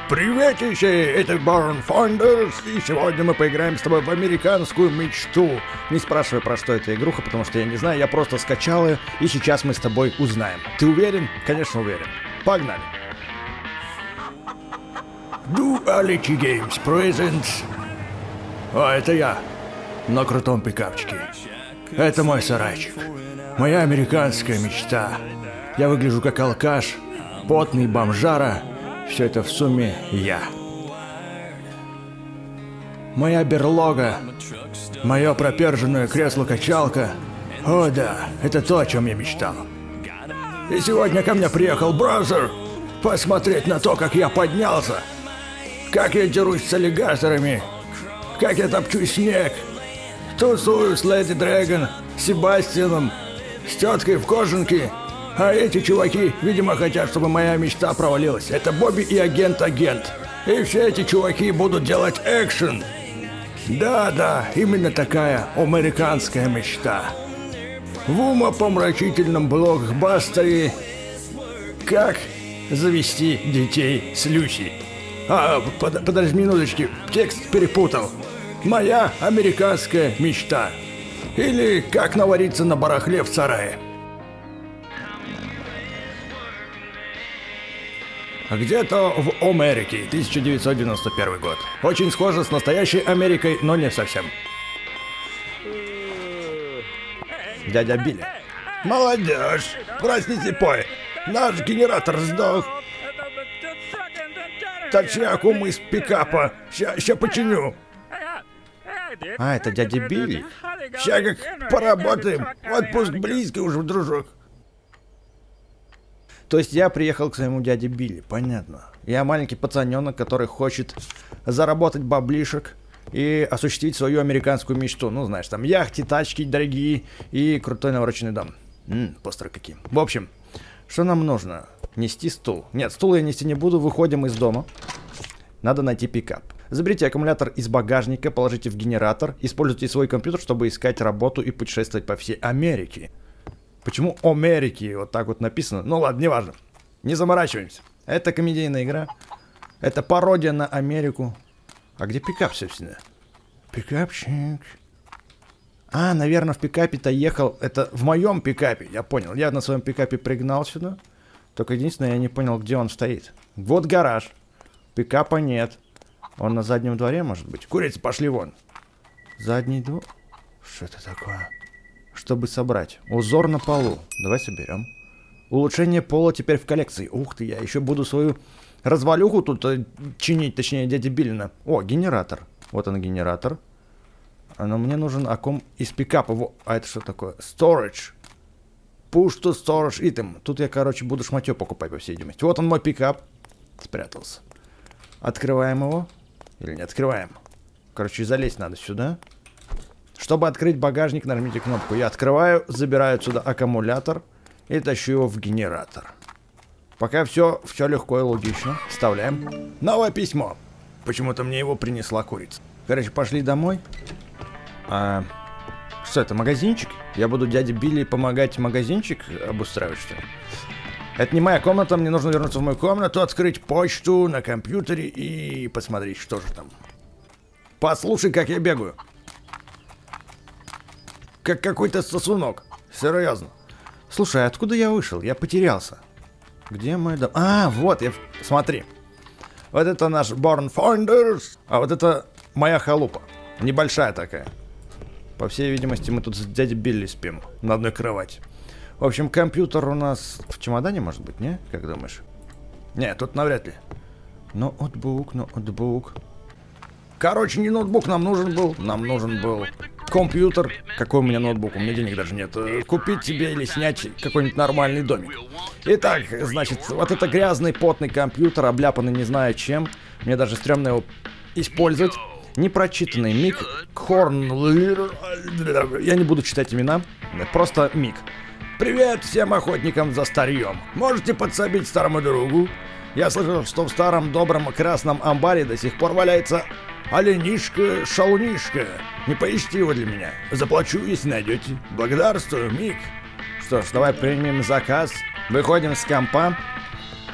Приветище, это Born Founders, и сегодня мы поиграем с тобой в американскую мечту. Не спрашивай, про что эта игруха, потому что я не знаю, я просто скачал ее, и сейчас мы с тобой узнаем. Ты уверен? Конечно, уверен. Погнали. Duality Games Presents. О, это я, на крутом пикапчике. Это мой сарайчик. Моя американская мечта. Я выгляжу как алкаш, потный бомжара. Все это в сумме я. Моя берлога, мое проперженное кресло-качалка. О да, это то, о чем я мечтал. И сегодня ко мне приехал Бразер посмотреть на то, как я поднялся. Как я дерусь с аллигаторами. Как я топчу снег. Тусую с Леди Дрэгон, с Себастьяном, с теткой в кожанке. А эти чуваки, видимо, хотят, чтобы моя мечта провалилась. Это Бобби и агент-агент. И все эти чуваки будут делать экшен. Да-да, именно такая американская мечта. В умопомрачительном блокбастере «Как завести детей с Люси». Подожди минуточки, текст перепутал. «Моя американская мечта». Или «Как навариться на барахле в сарае». Где-то в Америке, 1991 год. Очень схоже с настоящей Америкой, но не совсем. Дядя Билли. Молодежь, простите, пой. Наш генератор сдох. Точняку мы с пикапа. Ща починю. А, это дядя Билли. Ща как поработаем. Отпуск близко уже, дружок. То есть я приехал к своему дяде Билли, понятно. Я маленький пацаненок, который хочет заработать баблишек и осуществить свою американскую мечту. Ну, знаешь, там яхты, тачки дорогие и крутой навороченный дом. Постеры какие. В общем, что нам нужно? Нести стул. Нет, стул я нести не буду, выходим из дома. Надо найти пикап. Заберите аккумулятор из багажника, положите в генератор, используйте свой компьютер, чтобы искать работу и путешествовать по всей Америке. Почему Америки вот так вот написано? Ну ладно, неважно. Не заморачиваемся. Это комедийная игра. Это пародия на Америку. А где пикап, собственно? Пикапчик. А, наверное, в пикапе-то ехал. Это в моем пикапе, я понял. Я на своем пикапе пригнал сюда. Только единственное, я не понял, где он стоит. Вот гараж. Пикапа нет. Он на заднем дворе, может быть? Курицы, пошли вон. Задний двор? Что это такое? Чтобы собрать. Узор на полу. Давай соберем. Улучшение пола теперь в коллекции. Ух ты, я еще буду свою развалюху тут чинить, точнее, дядя Биллина. О, генератор. Вот он, генератор. Но мне нужен аккум из пикапа. А это что такое? Storage. Push to storage item. Тут я, короче, буду шматье покупать, по всей видимости. Вот он, мой пикап. Спрятался. Открываем его. Или не открываем. Короче, залезть надо сюда. Чтобы открыть багажник, нажмите кнопку. Я открываю, забираю отсюда аккумулятор и тащу его в генератор. Пока все легко и логично. Вставляем. Новое письмо. Почему-то мне его принесла курица. Короче, пошли домой. Что это, магазинчик? Я буду дяде Билли помогать магазинчик обустраивать, что ли? Это не моя комната, мне нужно вернуться в мою комнату, открыть почту на компьютере и посмотреть, что же там. Послушай, как я бегаю. Как какой-то сосунок. Серьезно. Слушай, откуда я вышел? Я потерялся. Где мой дом? А, вот, смотри. Вот это наш Born Founders, а вот это моя халупа. Небольшая такая. По всей видимости, мы тут с дядей Билли спим на одной кровати. В общем, компьютер у нас в чемодане, может быть, не? Как думаешь? Не, тут навряд ли. Ноутбук. Короче, не ноутбук нам нужен был. Нам нужен был компьютер. Какой у меня ноутбук? У меня денег даже нет. Купить себе или снять какой-нибудь нормальный домик. Итак, значит, вот это грязный, потный компьютер, обляпанный не знаю чем. Мне даже стрёмно его использовать. Непрочитанный Мик Хорн. Я не буду читать имена. Просто Мик. Привет всем охотникам за старьем. Можете подсобить старому другу? Я слышал, что в старом добром красном амбаре до сих пор валяется оленишка-шалунишка. Не поищите его для меня. Заплачу, если найдете. Благодарствую, Мик. Что ж, давай примем заказ. Выходим с компа.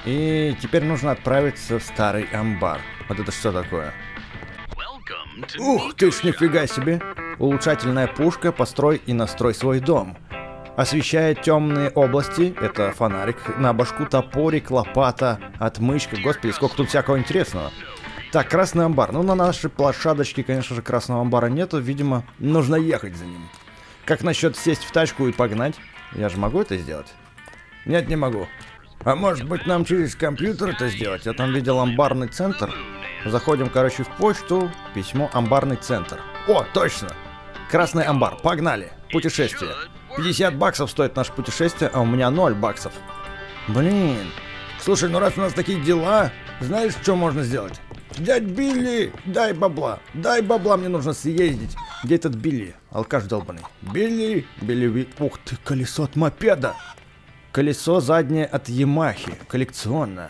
И теперь нужно отправиться в старый амбар. Вот это что такое? Ух ты ж, нифига себе! Улучшательная пушка, построй и настрой свой дом. Освещает темные области. Это фонарик на башку, топорик, лопата, отмычка. Господи, сколько тут всякого интересного. Так, красный амбар. Ну, на нашей площадочке, конечно же, красного амбара нету. Видимо, нужно ехать за ним. Как насчет сесть в тачку и погнать? Я же могу это сделать? Нет, не могу. А может быть, нам через компьютер это сделать? Я там видел амбарный центр. Заходим, короче, в почту. Письмо амбарный центр. О, точно! Красный амбар. Погнали. Путешествие. 50 баксов стоит наше путешествие, а у меня 0 баксов. Блин. Слушай, ну раз у нас такие дела, знаешь, что можно сделать? Дядь Билли, дай бабла. Дай бабла, мне нужно съездить. Где этот Билли? Алкаш долбаный. Билли, Билли, ух ты, колесо от мопеда. Колесо заднее от Ямахи. Коллекционное.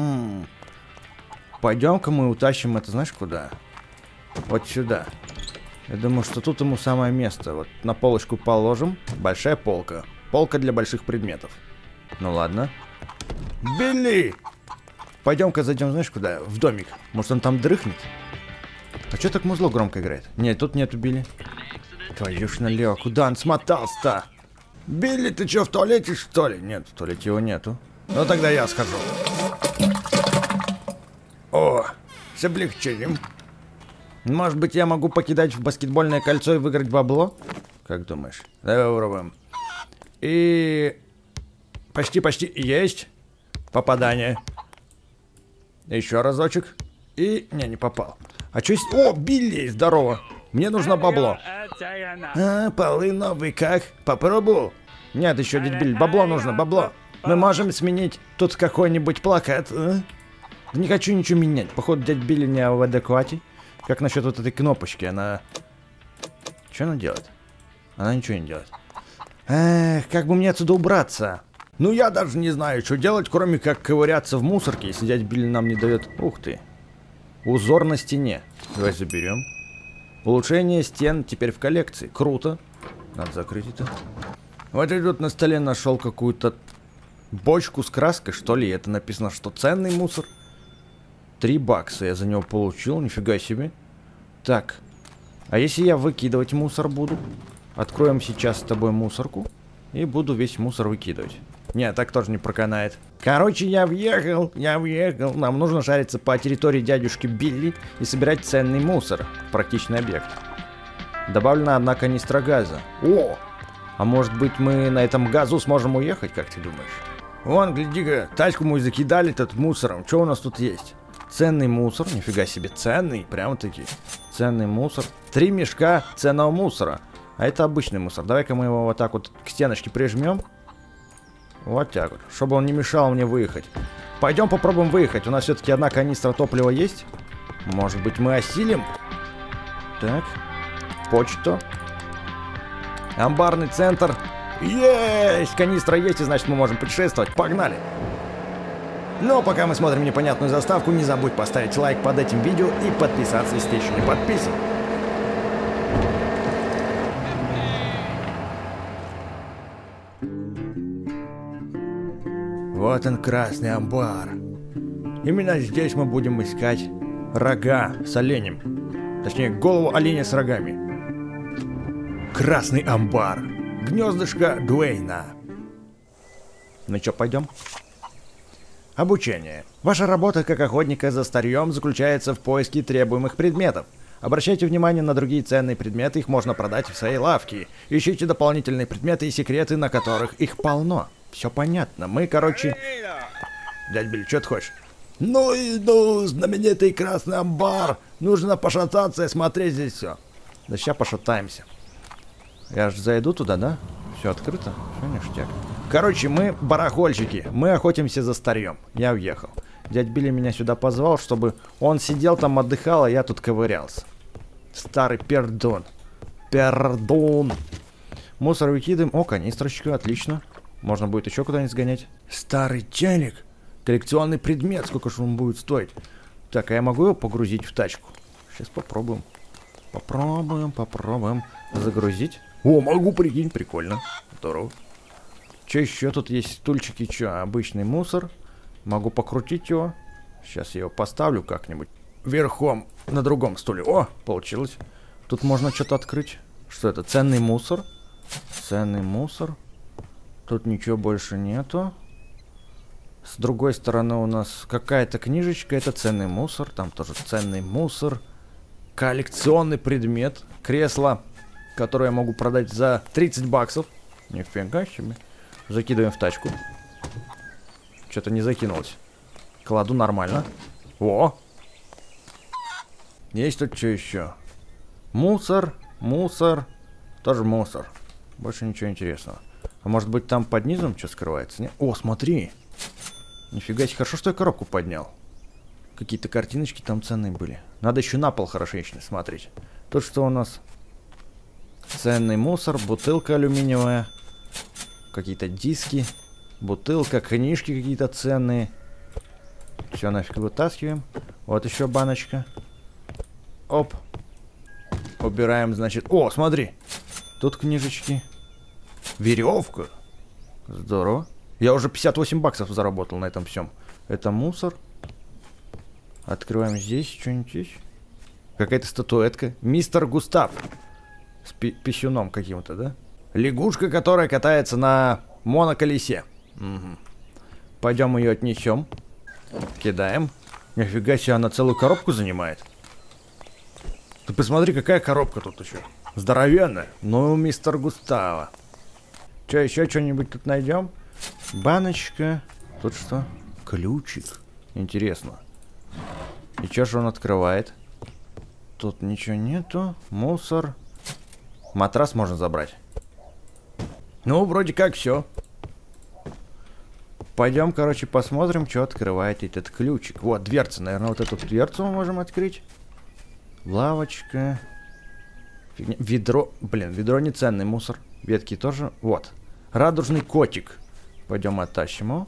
Пойдем-ка мы утащим это, знаешь, куда? Вот сюда. Я думаю, что тут ему самое место. Вот на полочку положим. Большая полка. Полка для больших предметов. Ну ладно. Билли! Пойдем-ка зайдем, знаешь, куда? В домик. Может, он там дрыхнет? А что так музло громко играет? Нет, тут нету Билли. Твою ж налево. Куда он смотался-то? Билли, ты что, в туалете, что ли? Нет, в туалете его нету. Ну, тогда я схожу. О, с облегчением. Может быть, я могу покидать в баскетбольное кольцо и выиграть бабло? Как думаешь? Давай попробуем. И... Почти есть. Попадание. Еще разочек. И... Не попал. А что есть... О, Билли, здорово. Мне нужно бабло. А, полы новые, как? Попробовал? Нет, еще, дядь Билли, бабло нужно, бабло. Мы можем сменить тут какой-нибудь плакат, а? Не хочу ничего менять. Походу, дядь Билли не в адеквате. Как насчет вот этой кнопочки? Она... Что она делает? Она ничего не делает. Эх, как бы мне отсюда убраться? Ну, я даже не знаю, что делать, кроме как ковыряться в мусорке, если дядь Билли нам не дает... Ух ты. Узор на стене. Давай заберем. Улучшение стен теперь в коллекции. Круто. Надо закрыть это. Вот я тут на столе нашел какую-то бочку с краской, что ли. Это написано, что ценный мусор. 3 бакса я за него получил. Нифига себе. Так. А если я выкидывать мусор буду? Откроем сейчас с тобой мусорку. И буду весь мусор выкидывать. Нет, так тоже не проканает. Короче, я въехал. Нам нужно шариться по территории дядюшки Билли и собирать ценный мусор. Практичный объект. Добавлена одна канистра газа. О! А может быть, мы на этом газу сможем уехать, как ты думаешь? Вон, гляди-ка, тачку мы закидали тут мусором. Что у нас тут есть? Ценный мусор. Нифига себе, ценный. Прямо-таки. Ценный мусор. 3 мешка ценного мусора. А это обычный мусор. Давай-ка мы его вот так вот к стеночке прижмем. Вот так вот. Чтобы он не мешал мне выехать. Пойдем попробуем выехать. У нас все-таки одна канистра топлива есть. Может быть, мы осилим? Так. Почту. Амбарный центр. Есть! Канистра есть, и значит мы можем путешествовать. Погнали! Но пока мы смотрим непонятную заставку, не забудь поставить лайк под этим видео и подписаться, если ты еще не подписан. Вот он, красный амбар. Именно здесь мы будем искать рога с оленем. Точнее, голову оленя с рогами. Красный амбар. Гнездышко Дуэйна. Ну что, пойдем? Обучение. Ваша работа как охотника за старьем заключается в поиске требуемых предметов. Обращайте внимание на другие ценные предметы, их можно продать в своей лавке. Ищите дополнительные предметы и секреты, на которых их полно. Все понятно. Мы, короче... Дядь Билли, что ты хочешь? Ну, знаменитый красный амбар. Нужно пошататься и смотреть здесь все. Да сейчас пошатаемся. Я же зайду туда, да? Все открыто? Все ништяк. Короче, мы барахольщики. Мы охотимся за старьем. Я уехал. Дядь Билли меня сюда позвал, чтобы он сидел там, отдыхал, а я тут ковырялся. Старый пердун. Пердун. Мусор выкидываем. О, канистрочка, отлично. Можно будет еще куда-нибудь сгонять. Старый чайник. Коллекционный предмет. Сколько же он будет стоить? Так, а я могу его погрузить в тачку? Сейчас попробуем. Попробуем. Загрузить. О, могу, прикинь. Прикольно. Здорово. Что еще тут есть? Стульчики, что? Обычный мусор. Могу покрутить его. Сейчас я его поставлю как-нибудь. Верхом на другом стуле. О, получилось. Тут можно что-то открыть. Что это? Ценный мусор. Ценный мусор. Тут ничего больше нету. С другой стороны у нас какая-то книжечка. Это ценный мусор. Там тоже ценный мусор. Коллекционный предмет. Кресло, которое я могу продать за 30 баксов. Нифига себе. Закидываем в тачку. Что-то не закинулось. Кладу нормально. О! Есть тут что еще? Мусор, мусор. Тоже мусор. Больше ничего интересного. А может быть там под низом что скрывается? Нет? О, смотри. Нифига себе, хорошо, что я коробку поднял. Какие-то картиночки там ценные были. Надо еще на пол хорошечно смотреть. Тут что у нас? Ценный мусор, бутылка алюминиевая. Какие-то диски. Бутылка, книжки какие-то ценные. Все нафиг вытаскиваем. Вот еще баночка. Оп. Убираем, значит. О, смотри. Тут книжечки. Веревка. Здорово. Я уже 58 баксов заработал на этом всем. Это мусор. Открываем здесь. Что-нибудь есть? Какая-то статуэтка. Мистер Густав. С писюном каким-то, да? Лягушка, которая катается на моноколесе. Угу. Пойдем ее отнесем. Кидаем. Нифига себе, она целую коробку занимает. Ты посмотри, какая коробка тут еще. Здоровенная. Ну, мистер Густава. Че, еще что-нибудь тут найдем? Баночка. Тут что? Ключик. Интересно. И что же он открывает? Тут ничего нету. Мусор. Матрас можно забрать. Ну, вроде как все. Пойдем, короче, посмотрим, что открывает этот ключик. Вот, дверца. Наверное, вот эту дверцу мы можем открыть. Лавочка. Фигня. Ведро. Блин, ведро не ценный мусор. Ветки тоже. Вот. Радужный котик. Пойдем оттащим его.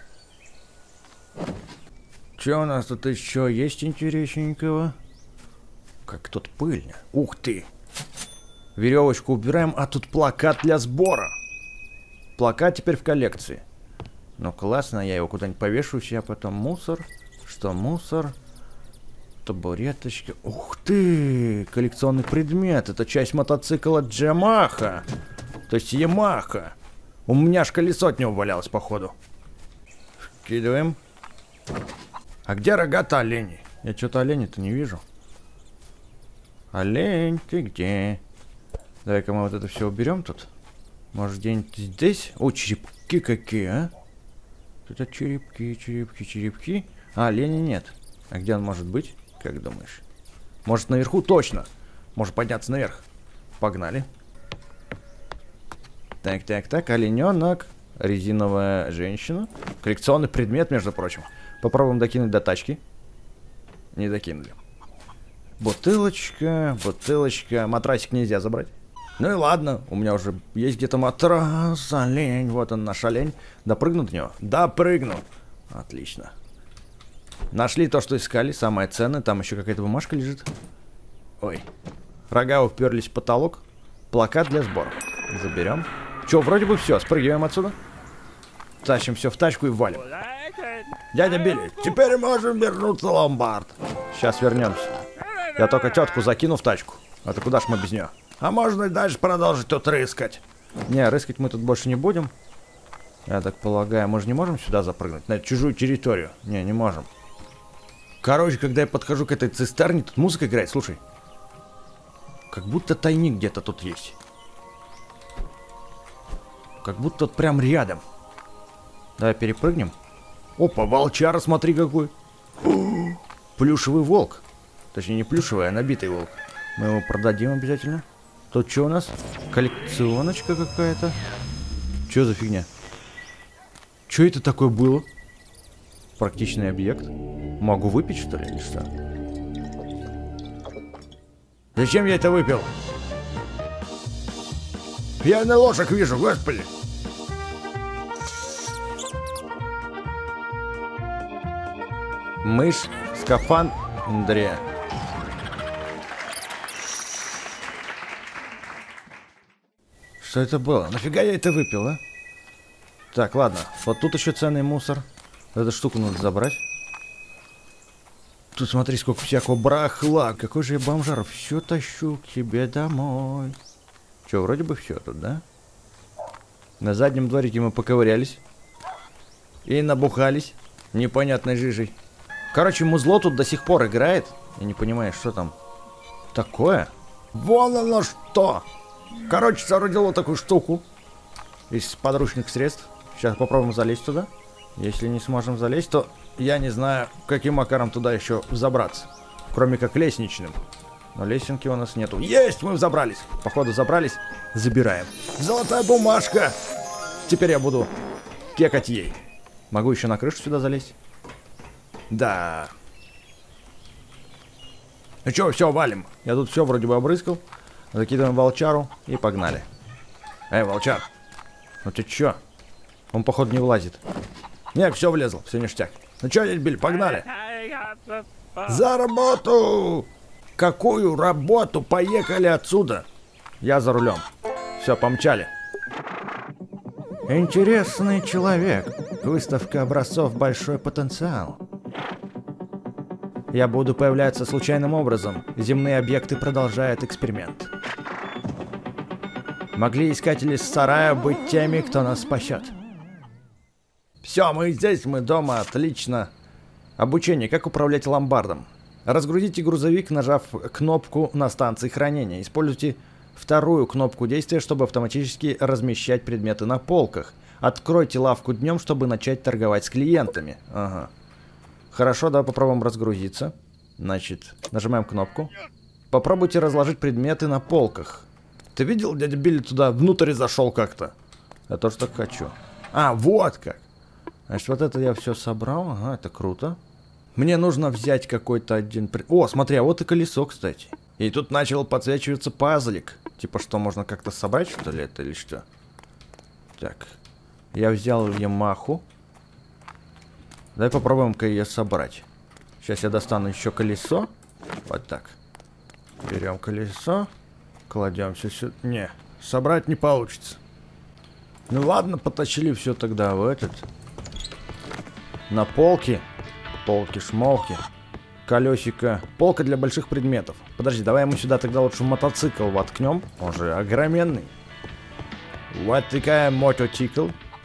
Что у нас тут еще есть интересненького? Как тут пыльно. Ух ты. Веревочку убираем, а тут плакат для сбора. Плакат теперь в коллекции. Ну классно, я его куда-нибудь повешу у себя, потом мусор. Что мусор? Табуреточка. Ух ты! Коллекционный предмет. Это часть мотоцикла Джамаха. То есть Ямаха. У меня аж колесо от него валялось, походу. Вкидываем. А где рога-то олени? Я что-то оленя-то не вижу. Олень, ты где? Давай-ка мы вот это все уберем тут. Может, где-нибудь здесь? О, черепки какие, а? Это черепки, черепки, черепки. А, оленя нет. А где он может быть? Как думаешь? Может, наверху? Точно. Может подняться наверх. Погнали. Так, так, так. Олененок. Резиновая женщина. Коллекционный предмет, между прочим. Попробуем докинуть до тачки. Не докинули. Бутылочка, бутылочка. Матрасик нельзя забрать. Ну и ладно, у меня уже есть где-то матрас, олень, вот он наш олень. Допрыгну до него? Допрыгну. Отлично. Нашли то, что искали, самое ценное. Там еще какая-то бумажка лежит. Ой. Рога уперлись в потолок. Плакат для сбора. Заберем. Че, вроде бы все, спрыгиваем отсюда. Тащим все в тачку и валим. Дядя Билли, теперь можем вернуться в ломбард. Сейчас вернемся. Я только тетку закину в тачку. А то куда ж мы без нее? А можно и дальше продолжить тут рыскать. Не, рыскать мы тут больше не будем. Я так полагаю, мы же не можем сюда запрыгнуть? На чужую территорию. Не, не можем. Короче, когда я подхожу к этой цистерне, тут музыка играет, слушай. Как будто тайник где-то тут есть. Как будто тут прям рядом. Давай перепрыгнем. Опа, волчара, смотри какой. Плюшевый волк. Точнее, не плюшевый, а набитый волк. Мы его продадим обязательно. Тут что у нас? Коллекционочка какая-то. Что за фигня? Что это такое было? Практичный объект. Могу выпить, что ли, или что? Зачем я это выпил? Пьяный ложек вижу, господи. Мышь в скафандре. Что это было? Нафига я это выпил, а? Так, ладно. Вот тут еще ценный мусор. Эту штуку надо забрать. Тут смотри, сколько всякого барахла. Какой же я бомжар. Все тащу к себе домой. Че, вроде бы все тут, да? На заднем дворике мы поковырялись. И набухались непонятной жижей. Короче, музло тут до сих пор играет. Я не понимаю, что там такое. Вон оно что! Короче, соорудил вот такую штуку из подручных средств. Сейчас попробуем залезть туда. Если не сможем залезть, то я не знаю, каким макаром туда еще забраться. Кроме как лестничным. Но лесенки у нас нету. Есть! Мы забрались! Походу забрались. Забираем. Золотая бумажка! Теперь я буду кекать ей. Могу еще на крышу сюда залезть? Да. Ну что, все, валим. Я тут все вроде бы обрызгал. Закидываем волчару и погнали. Эй, волчар. Ну ты че? Он, походу, не влазит. Не, все влезло, все ништяк. Ну что, дядь Билли, погнали. За работу! Какую работу? Поехали отсюда. Я за рулем. Все, помчали. Интересный человек. Выставка образцов «Большой потенциал». Я буду появляться случайным образом. Земные объекты продолжают эксперимент. Могли искатели с сарая быть теми, кто нас спасет. Все, мы здесь, мы дома, отлично. Обучение, как управлять ломбардом. Разгрузите грузовик, нажав кнопку на станции хранения. Используйте вторую кнопку действия, чтобы автоматически размещать предметы на полках. Откройте лавку днем, чтобы начать торговать с клиентами. Ага. Хорошо, давай попробуем разгрузиться. Значит, нажимаем кнопку. Попробуйте разложить предметы на полках. Ты видел, дядя Билли туда внутрь зашел как-то? Я тоже так хочу. А, вот как. Значит, вот это я все собрал. Ага, это круто. Мне нужно взять какой-то один... О, смотри, а вот и колесо, кстати. И тут начал подсвечиваться пазлик. Типа, что, можно как-то собрать, что ли, это или что? Так. Я взял Ямаху. Давай попробуем-ка ее собрать. Сейчас я достану еще колесо. Вот так. Берем колесо. Кладемся сюда. Не, собрать не получится. Ну ладно, потащили все тогда в этот. На полки. Полки-шмолки. Колесико. Полка для больших предметов. Подожди, давай мы сюда тогда лучше мотоцикл воткнем. Он же огроменный. Вот такая мотоцикл.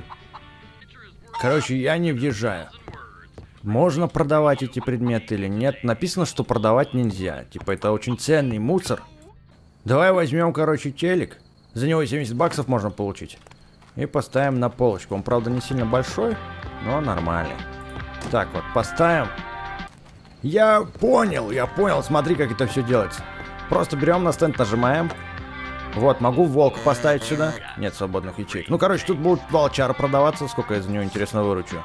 Короче, я не въезжаю. Можно продавать эти предметы или нет? Написано, что продавать нельзя. Типа, это очень ценный мусор. Давай возьмем, короче, телек. За него 70 баксов можно получить. И поставим на полочку. Он, правда, не сильно большой, но нормальный. Так вот, поставим. Я понял. Смотри, как это все делается. Просто берем на стенд, нажимаем. Вот, могу волк поставить сюда. Нет свободных ячеек. Ну, короче, тут будут волчары продаваться. Сколько я за него, интересно, выручу.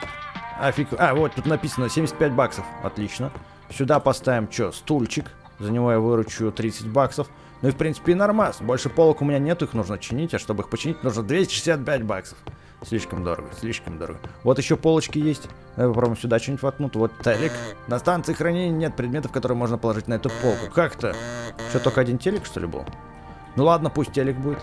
А, вот тут написано 75 баксов. Отлично. Сюда поставим, что, стульчик. За него я выручу 30 баксов. Ну и, в принципе, и нормас. Больше полок у меня нету, их нужно чинить. А чтобы их починить, нужно 265 баксов. Слишком дорого, слишком дорого. Вот еще полочки есть. Давай попробуем сюда что-нибудь воткнуть. Вот телек. На станции хранения нет предметов, которые можно положить на эту полку. Как-то? Что, только один телек, что ли, был? Ну ладно, пусть телек будет.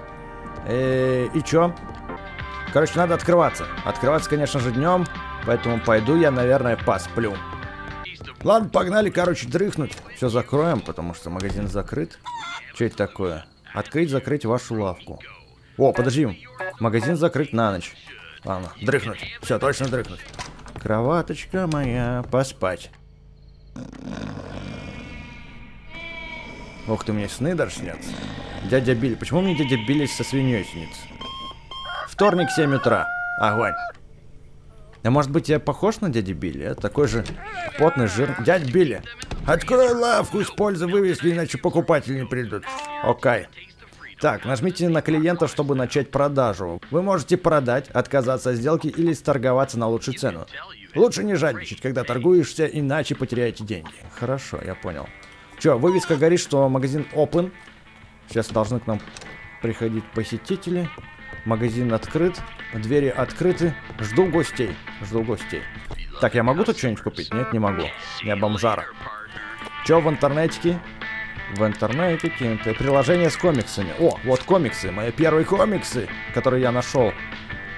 И чё? Короче, надо открываться. Открываться, конечно же, днем. Поэтому пойду я, наверное, посплю. Ладно, погнали, короче, дрыхнуть. Все закроем, потому что магазин закрыт. Что это такое? Открыть, закрыть вашу лавку. О, подожди. Магазин закрыт на ночь. Ладно, дрыхнуть. Все, точно дрыхнуть. Кроваточка моя, поспать. Ох ты, мне сны даже снятся. Дядя Билли. Почему мне дядя Билли со свиньей снится? Вторник, 7 утра. Огонь. А может быть, я похож на дядю Билли? А? Такой же потный, жирный. Дядя Билли, открой лавку, используй вывески, иначе покупатели не придут. Окей. Так, нажмите на клиента, чтобы начать продажу. Вы можете продать, отказаться от сделки или сторговаться на лучшую цену. Лучше не жадничать, когда торгуешься, иначе потеряете деньги. Хорошо, я понял. Че, вывеска говорит, что магазин open. Сейчас должны к нам приходить посетители. Магазин открыт, двери открыты. Жду гостей, жду гостей. Так, я могу тут что-нибудь купить? Нет, не могу. Я бомжара. Че в интернете? В интернете какие-то приложения с комиксами. О, вот комиксы, мои первые комиксы, которые я нашел.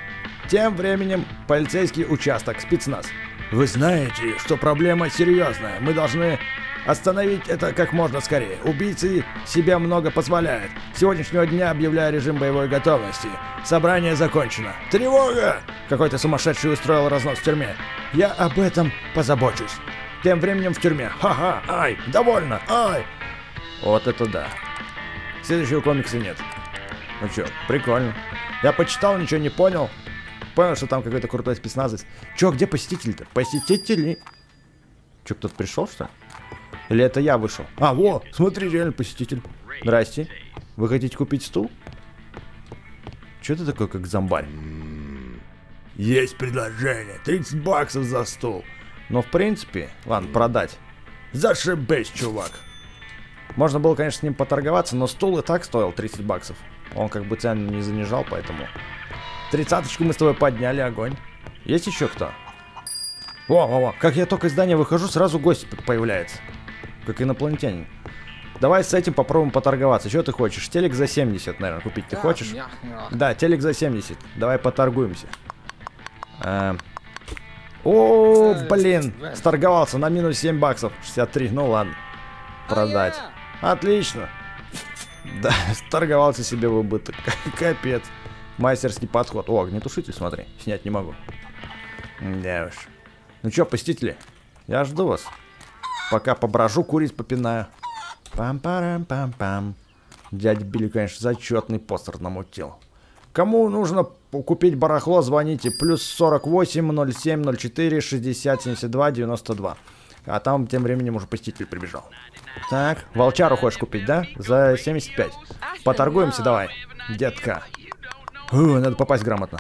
Тем временем полицейский участок, спецназ. Вы знаете, что проблема серьезная. Мы должны остановить это как можно скорее. Убийцы себе много позволяют. С сегодняшнего дня объявляю режим боевой готовности. Собрание закончено. Тревога! Какой-то сумасшедший устроил разнос в тюрьме. Я об этом позабочусь. Тем временем в тюрьме. Ха-ха, ай, довольно, ай. Вот это да. Следующего комикса нет. Ну чё, прикольно. Я почитал, ничего не понял. Понял, что там какой-то крутой спецназовец. Чё, где посетитель-то? Посетители? Чё, кто-то пришел, что ли? Или это я вышел? А, во, смотри, реально посетитель. Здрасте. Вы хотите купить стул? Чё ты такой, как зомбарь? Есть предложение. 30 баксов за стул. Но в принципе, ладно, продать. Зашибись, чувак. Можно было, конечно, с ним поторговаться, но стул и так стоил 30 баксов. Он как бы цену не занижал, поэтому... 30-очку мы с тобой подняли, огонь. Есть еще кто? Во, как я только из здания выхожу, сразу гость появляется. Как инопланетянин. Давай с этим попробуем поторговаться. Что ты хочешь? Телек за 70, наверное, купить ты хочешь? Да, телек за 70. Давай поторгуемся. О, блин, сторговался на минус 7 баксов. 63, ну ладно. Продать. Отлично. Да, сторговался себе в убыток. Капец. Мастерский подход. О, огнетушитель, смотри. Снять не могу. Да уж. Ну чё, посетители? Я жду вас. Пока поброжу, куриц попинаю. Пам-парам-пам-пам. Дядя Билли, конечно, зачетный постер намутил. Кому нужно купить барахло, звоните. Плюс 48 07 04 60 72 92. А там тем временем уже посетитель прибежал. Так, волчару хочешь купить, да? За 75. Поторгуемся давай, детка. Надо попасть грамотно.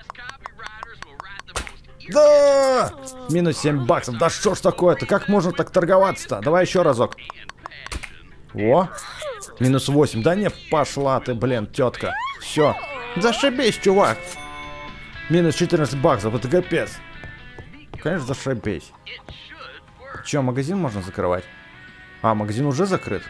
Да! Минус 7 баксов. Да что ж такое-то? Как можно так торговаться-то? Давай еще разок. О! Минус 8. Да не, пошла ты, блин, тетка. Все. Зашибись, чувак. Минус 14 баксов. Это капец. Конечно, зашибись. Че, магазин можно закрывать? А, магазин уже закрыт.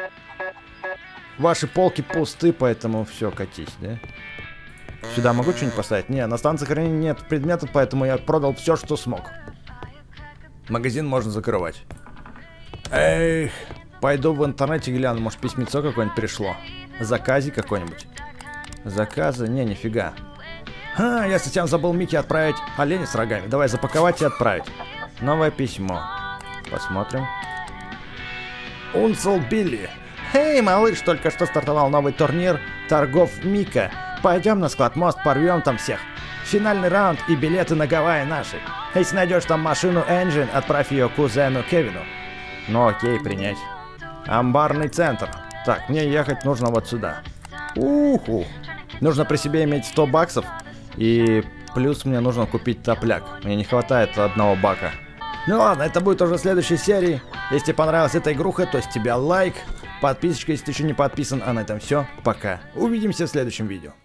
Ваши полки пусты, поэтому все, катись, да? Сюда могу что-нибудь поставить? Не, на станции хранения нет предметов, поэтому я продал все, что смог. Магазин можно закрывать. Эх, пойду в интернете гляну, может письмецо какое-нибудь пришло. Заказик какой-нибудь. Заказы? Не, нифига. Я совсем забыл Микки отправить оленя с рогами. Давай запаковать и отправить. Новое письмо. Посмотрим. Унсел Билли. Эй, малыш, только что стартовал новый турнир торгов Мика. Пойдем на склад мост, порвем там всех. Финальный раунд и билеты на Гавайи наши. Если найдешь там машину Engine, отправь ее кузену Кевину. Ну окей, принять. Амбарный центр. Так, мне ехать нужно вот сюда. Уху. Нужно при себе иметь 100 баксов. И плюс мне нужно купить топляк. Мне не хватает одного бака. Ну ладно, это будет уже в следующей серии. Если тебе понравилась эта игруха, то с тебя лайк. Подписочка, если ты еще не подписан. А на этом все. Пока. Увидимся в следующем видео.